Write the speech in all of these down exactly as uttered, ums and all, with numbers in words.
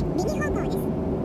右方向です。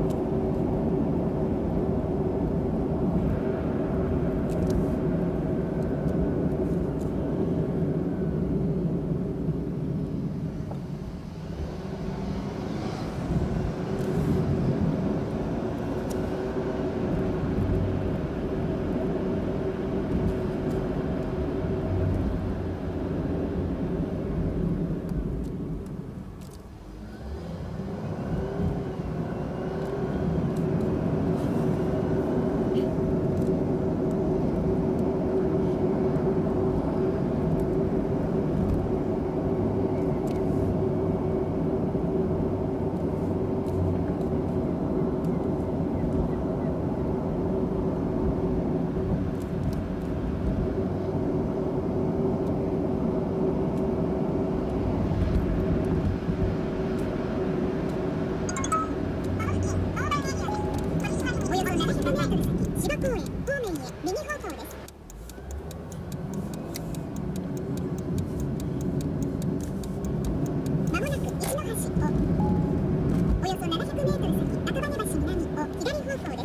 芝公園方面へ右方向です。まもなく一の橋をおよそななひゃくメートル先赤羽橋南を左方向です。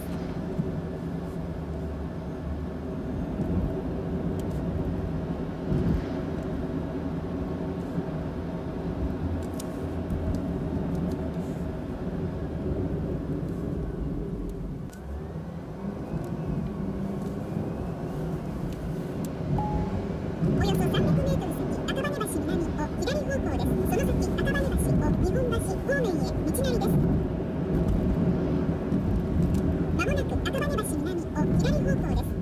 およそさんびゃくメートル先赤羽橋南を左方向です。その先赤羽橋を日本橋方面へ道なりです。まもなく赤羽橋南を左方向です。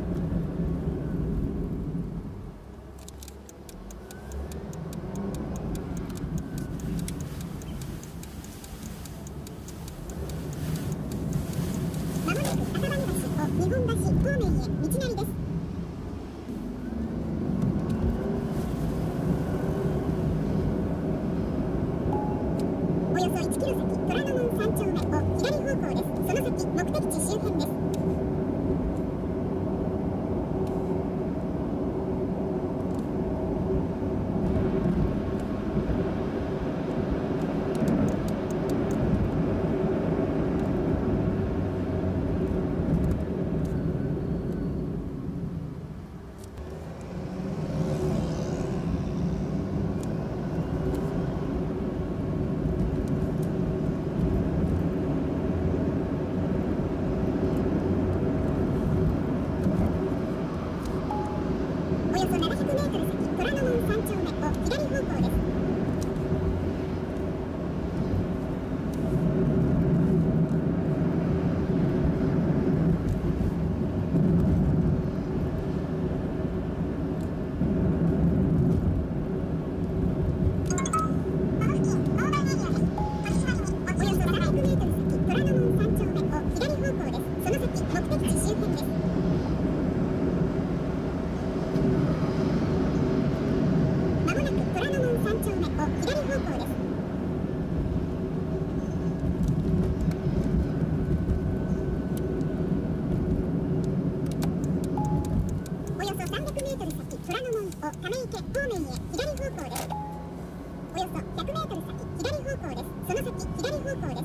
まもなく赤羽橋を日本橋方面へ道なりです。およそいちキロ先虎ノ門さん丁目を左方向です。その先目的地周辺です。およそななひゃくメートル先虎ノ門さん丁目を左方向です。およそななひゃくメートル先虎ノ門さん丁目を左方向です。その先目的地周辺です。まもなく虎ノ門さん丁目を左方向です。およそさんびゃくメートル先虎ノ門を溜池方面へ左方向です。およそひゃくメートル先左方向です。その先左方向です。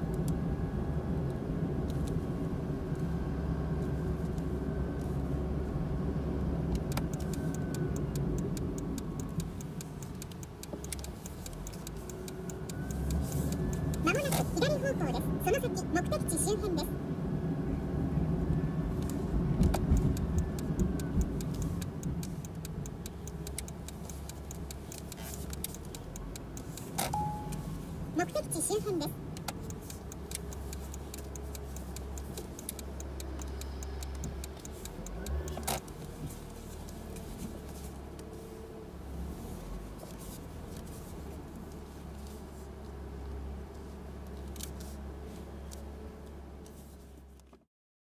まもなく左方向です。その先目的地周辺です。目的地周辺です。